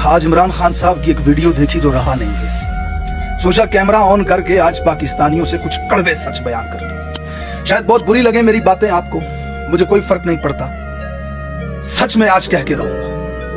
आज इमरान खान साहब की एक वीडियो देखी जो रहा नहीं है। सोचा कैमरा ऑन करके आज पाकिस्तानियों से कुछ कड़वे सच बयान कर दूं। शायद बहुत बुरी लगे मेरी बातें आपको, मुझे कोई फर्क नहीं पड़ता, सच में आज कह के रहूंगा।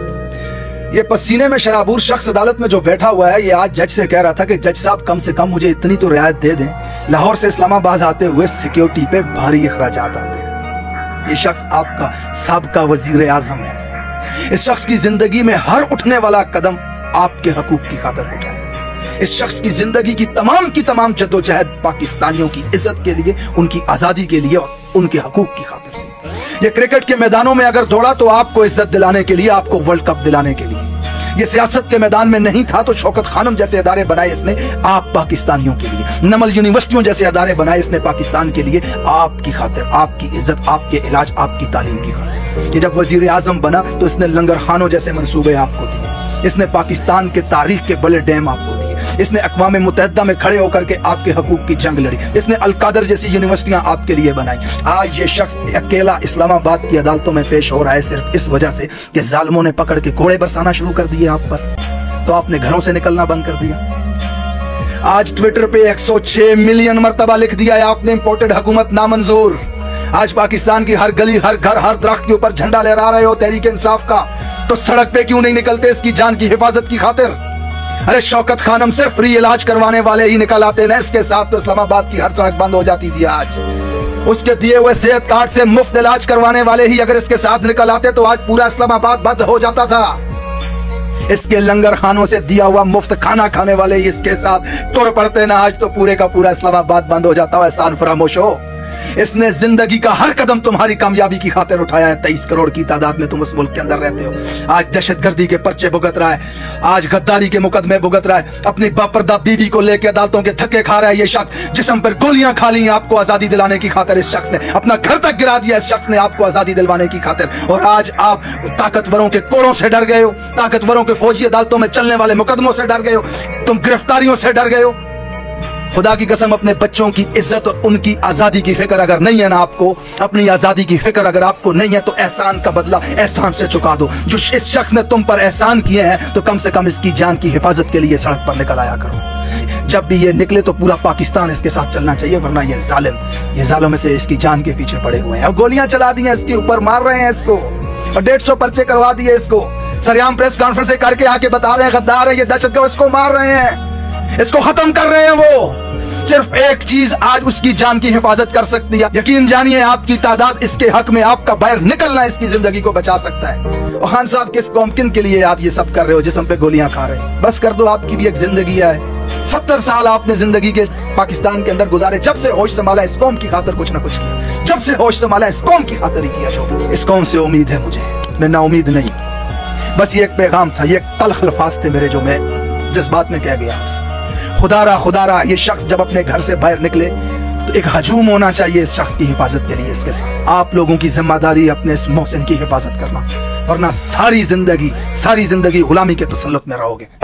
ये पसीने में शराबूर शख्स अदालत में जो बैठा हुआ है, ये आज जज से कह रहा था कि जज साहब कम से कम मुझे इतनी तो रियायत दे दें, लाहौर से इस्लामाबाद आते हुए सिक्योरिटी पे भारी अखराजात आते हैं। ये शख्स आपका साबका वजीर आजम है। इस शख्स की जिंदगी में हर उठने वाला कदम आपके हकूक की खातिर उठा है। इस शख्स की जिंदगी की तमाम जद्दोजहद पाकिस्तानियों की इज्जत के लिए, उनकी आजादी के लिए और उनके हकूक की खातिर थी। ये क्रिकेट के मैदानों में अगर दौड़ा तो आपको इज्जत दिलाने के लिए, आपको वर्ल्ड कप दिलाने के लिए। ये सियासत के मैदान में नहीं था तो शौकत खानम जैसे अदारे बनाए इसने आप पाकिस्तानियों के लिए, नमल यूनिवर्सिटियों जैसे अदारे बनाए इसने पाकिस्तान के लिए, आपकी खातिर, आपकी इज्जत, आपके इलाज, आपकी तालीम की खातिर। ये जब वजीर आजम बना तो इसने लंगर खानों जैसे मंसूबे आपको दिए, इसने पाकिस्तान के तारीख के बड़े डैम आपको दिए, इसने अक़वाम मुत्तहिदा में खड़े होकर के आपके हकूक की जंग लड़ी, इसने अलकादर जैसी यूनिवर्सिटियां आपके लिए बनाई। आज ये शख्स अकेला इस्लामाबाद की अदालतों में पेश हो रहा है सिर्फ इस वजह से कि जालिमों ने पकड़ के कोड़े बरसाना शुरू कर दिए आप पर, तो आपने घरों से निकलना बंद कर दिया। आज ट्विटर पे 106 मिलियन मरतबा लिख दिया है आपने इंपोर्टेड हुकूमत नामंजूर। आज पाकिस्तान की हर गली, हर घर, हर दरख्त के ऊपर झंडा लहरा रहे हो तहरीक इंसाफ का, तो सड़क पे क्यों नहीं निकलते इसकी जान की हिफाजत की खातिर? अरे शौकत खानम से फ्री इलाज करवाने वाले ही निकल आते ना, इसके साथ तो इस्लामाबाद की हर सड़क बंद हो जाती थी। आज उसके दिए हुए सेहत कार्ड से मुफ्त इलाज करवाने वाले ही अगर इसके साथ निकल आते तो आज पूरा इस्लामाबाद बंद हो जाता था। इसके लंगर खानों से दिया हुआ मुफ्त खाना खाने वाले ही इसके साथ तुर पड़ते ना, आज तो पूरे का पूरा इस्लामाबाद बंद हो जाता है। एहसान फरामोश हो, इसने जिंदगी का हर कदम तुम्हारी कामयाबी की खातिर उठाया है। 23 करोड़ की तादाद में तुम उस मुल्क के अंदर रहते हो। आज दहशतगर्दी के पर्चे भुगत रहा है, आज गद्दारी के मुकदमे भुगत रहा है, अपनी बापर्दा बीवी को लेकर अदालतों के धक्के खा रहा है। ये शख्स जिस्म पर गोलियां खा ली आपको आजादी दिलाने की खातिर, इस शख्स ने अपना घर तक गिरा दिया, इस शख्स ने आपको आजादी दिलवाने की खातिर। और आज आप ताकतवरों के कोड़ों से डर गए हो, ताकतवरों के फौजी अदालतों में चलने वाले मुकदमों से डर गए हो, तुम गिरफ्तारियों से डर गए हो। खुदा की कसम, अपने बच्चों की इज्जत और उनकी आजादी की फिक्र अगर नहीं है ना आपको, अपनी आजादी की फिक्र अगर आपको नहीं है तो एहसान का बदला एहसान से चुका दो। जो इस शख्स ने तुम पर एहसान किए हैं तो कम से कम इसकी जान की हिफाजत के लिए सड़क पर निकल आया करो। जब भी ये निकले तो पूरा पाकिस्तान इसके साथ चलना चाहिए, वरना ये जालिम से इसकी जान के पीछे पड़े हुए हैं। अब गोलियां चला दी हैं इसके ऊपर, मार रहे हैं इसको और 150 पर्चे करवा दिए इसको। सरेआम प्रेस कॉन्फ्रेंस करके आके बता रहे हैं गद्दार है, ये दहशतगर्द, इसको मार रहे हैं, इसको खत्म कर रहे हैं। वो सिर्फ एक चीज आज उसकी जान की हिफाजत कर सकती है। यकीन जानिए आपकी तादाद इसके हक में, आपका बाहर निकलना इसकी जिंदगी को बचा सकता है। और खान साहब किस कौम किन के लिए आप ये सब कर रहे हो, जिस्म पे गोलियां खा रहे हो? बस कर दो, आपकी भी एक जिंदगी है। 70 साल आपने जिंदगी के पाकिस्तान के अंदर गुजारे, जब से होश संभाला इस कौम की खातिर कुछ ना कुछ किया, जब से होश संभाला इस कौम की खातिर ही किया। जो इस कौम से उम्मीद है मुझे, मैं नाउमीद नहीं। बस ये एक पैगाम था, ये तल्ख अल्फाज थे मेरे जो मैं जज्बात में कह गया आपसे। खुदारा ये शख्स जब अपने घर से बाहर निकले तो एक हजूम होना चाहिए इस शख्स की हिफाजत के लिए। इसके साथ आप लोगों की जिम्मेदारी अपने इस मोहसिन की हिफाजत करना, वरना सारी जिंदगी गुलामी के तसल्लुत में रहोगे।